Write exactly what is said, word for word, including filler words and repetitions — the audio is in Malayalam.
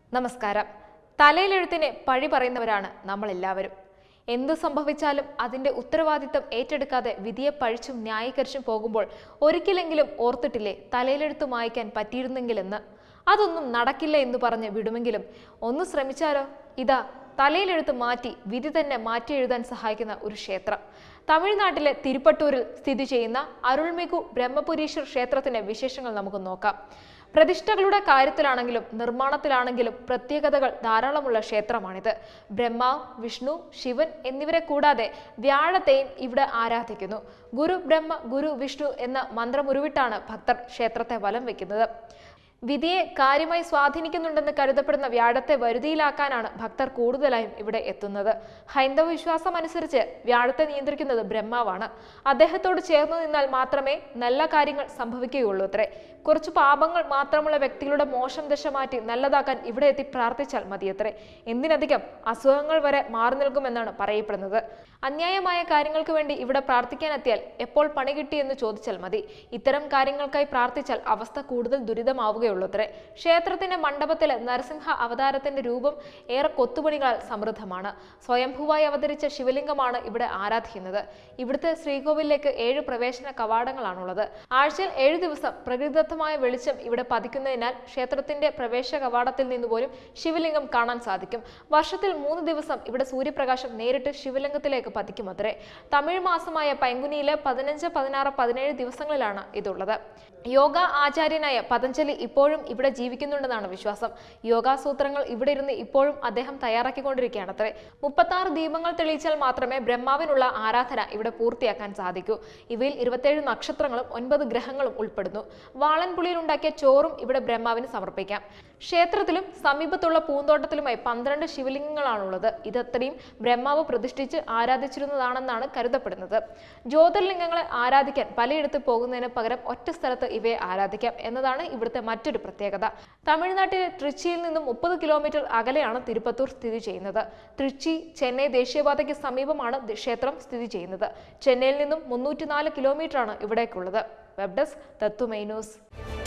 നമസ്കാരം. തലയിലെഴുത്തിനെ പഴി പറയുന്നവരാണ് നമ്മളെല്ലാവരും. എന്തു സംഭവിച്ചാലും അതിന്റെ ഉത്തരവാദിത്തം ഏറ്റെടുക്കാതെ വിധിയെ പഴിച്ചും ന്യായീകരിച്ചും പോകുമ്പോൾ ഒരിക്കലെങ്കിലും ഓർത്തിട്ടില്ലേ തലയിലെഴുത്ത് മായ്ക്കാൻ പറ്റിയിരുന്നെങ്കിലെന്ന്. അതൊന്നും നടക്കില്ല എന്ന് പറഞ്ഞ് വിടുമെങ്കിലും ഒന്ന് ശ്രമിച്ചാലോ? ഇതാ തലയിലെഴുത്ത് മാറ്റി വിധി തന്നെ മാറ്റി എഴുതാൻ സഹായിക്കുന്ന ഒരു ക്ഷേത്രം. തമിഴ്നാട്ടിലെ തിരുപ്പട്ടൂരിൽ സ്ഥിതി ചെയ്യുന്ന അരുൾമികു ബ്രഹ്മപുരീശ്വർ ക്ഷേത്രത്തിന്റെ വിശേഷങ്ങൾ നമുക്ക് നോക്കാം. പ്രതിഷ്ഠകളുടെ കാര്യത്തിലാണെങ്കിലും നിർമ്മാണത്തിലാണെങ്കിലും പ്രത്യേകതകൾ ധാരാളമുള്ള ക്ഷേത്രമാണിത്. ബ്രഹ്മ, വിഷ്ണു, ശിവൻ എന്നിവരെ കൂടാതെ വ്യാഴത്തെയും ഇവിടെ ആരാധിക്കുന്നു. ഗുരു ബ്രഹ്മ ഗുരു വിഷ്ണു എന്ന മന്ത്രമുരുവിട്ടാണ് ഭക്തർ ക്ഷേത്രത്തെ വലം വെക്കുന്നത്. വിധിയെ കാര്യമായി സ്വാധീനിക്കുന്നുണ്ടെന്ന് കരുതപ്പെടുന്ന വ്യാഴത്തെ വരുതിയിലാക്കാനാണ് ഭക്തർ കൂടുതലായും ഇവിടെ എത്തുന്നത്. ഹൈന്ദവ വിശ്വാസം അനുസരിച്ച് വ്യാഴത്തെ നിയന്ത്രിക്കുന്നത് ബ്രഹ്മാവാണ്. അദ്ദേഹത്തോട് ചേർന്ന് നിന്നാൽ മാത്രമേ നല്ല കാര്യങ്ങൾ സംഭവിക്കുകയുള്ളൂ അത്രേ. കുറച്ചു പാപങ്ങൾ മാത്രമുള്ള വ്യക്തികളുടെ മോശം ദശ മാറ്റി നല്ലതാക്കാൻ ഇവിടെ എത്തി പ്രാർത്ഥിച്ചാൽ മതിയത്രേ. എന്തിനധികം അസുഖങ്ങൾ വരെ മാറി നിൽക്കുമെന്നാണ് പറയപ്പെടുന്നത്. അന്യായമായ കാര്യങ്ങൾക്ക് വേണ്ടി ഇവിടെ പ്രാർത്ഥിക്കാനെത്തിയാൽ എപ്പോൾ പണി കിട്ടിയെന്ന് ചോദിച്ചാൽ മതി. ഇത്തരം കാര്യങ്ങൾക്കായി പ്രാർത്ഥിച്ചാൽ അവസ്ഥ കൂടുതൽ ദുരിതമാവുകയുള്ളൂത്രേ. ക്ഷേത്രത്തിന്റെ മണ്ഡപത്തിലെ നരസിംഹ അവതാരത്തിന്റെ രൂപം ഏറെ കൊത്തുപണികളാൽ സമൃദ്ധമാണ്. സ്വയംഭൂവായി അവതരിച്ച ശിവലിംഗമാണ് ഇവിടെ ആരാധിക്കുന്നത്. ഇവിടുത്തെ ശ്രീകോവിലേക്ക് ഏഴ് പ്രവേശന കവാടങ്ങളാണുള്ളത്. ആഴ്ചയിൽ ഏഴു ദിവസം പ്രകൃതിദത്തമായ വെളിച്ചം ഇവിടെ പതിക്കുന്നതിനാൽ ക്ഷേത്രത്തിന്റെ പ്രവേശ കവാടത്തിൽ നിന്നുപോലും ശിവലിംഗം കാണാൻ സാധിക്കും. വർഷത്തിൽ മൂന്ന് ദിവസം ഇവിടെ സൂര്യപ്രകാശം നേരിട്ട് ശിവലിംഗത്തിലേക്ക് പതിക്കുമത്രേ. തമിഴ് മാസമായ പൈങ്കുനിയിലെ പതിനഞ്ച് പതിനാറ് പതിനേഴ് ദിവസങ്ങളിലാണ് ഇതുള്ളത്. യോഗ ആചാര്യനായ പതഞ്ജലി ഇപ്പോഴും ഇവിടെ ജീവിക്കുന്നുണ്ടെന്നാണ് വിശ്വാസം. യോഗാസൂത്രങ്ങൾ ഇവിടെ ഇരുന്ന് ഇപ്പോഴും അദ്ദേഹം തയ്യാറാക്കിക്കൊണ്ടിരിക്കുകയാണത്രേ. മുപ്പത്തി ആറ് ദീപങ്ങൾ തെളിയിച്ചാൽ മാത്രമേ ബ്രഹ്മാവിനുള്ള ആരാധന ഇവിടെ പൂർത്തിയാക്കാൻ സാധിക്കൂ. ഇവയിൽ ഇരുപത്തേഴ് നക്ഷത്രങ്ങളും ഒൻപത് ഗ്രഹങ്ങളും ഉൾപ്പെടുന്നു. വാളൻപുളിയിൽ ഉണ്ടാക്കിയ ചോറും ഇവിടെ ബ്രഹ്മാവിന് സമർപ്പിക്കാം. ക്ഷേത്രത്തിലും സമീപത്തുള്ള പൂന്തോട്ടത്തിലുമായി പന്ത്രണ്ട് ശിവലിംഗങ്ങളാണുള്ളത്. ഇതത്രയും ബ്രഹ്മാവ് പ്രതിഷ്ഠിച്ച് ആരാധിച്ചിരുന്നതാണെന്നാണ് കരുതപ്പെടുന്നത്. ജ്യോതിർലിംഗങ്ങളെ ആരാധിക്കാൻ പലയിടത്ത് പോകുന്നതിന് പകരം ഒറ്റ സ്ഥലത്ത് ഇവയെ ആരാധിക്കാം എന്നതാണ് ഇവിടുത്തെ മറ്റൊരു പ്രത്യേകത. തമിഴ്നാട്ടിലെ ട്രിച്ചിയിൽ നിന്നും മുപ്പത് കിലോമീറ്റർ അകലെയാണ് തിരുപ്പത്തൂർ സ്ഥിതി ചെയ്യുന്നത്. ട്രിച്ചി ചെന്നൈ ദേശീയപാതയ്ക്ക് സമീപമാണ് ക്ഷേത്രം സ്ഥിതി ചെയ്യുന്നത്. ചെന്നൈയിൽ നിന്നും മുന്നൂറ്റി നാല് കിലോമീറ്ററാണ് ഇവിടേക്കുള്ളത്. Web desk Tatwamayi news.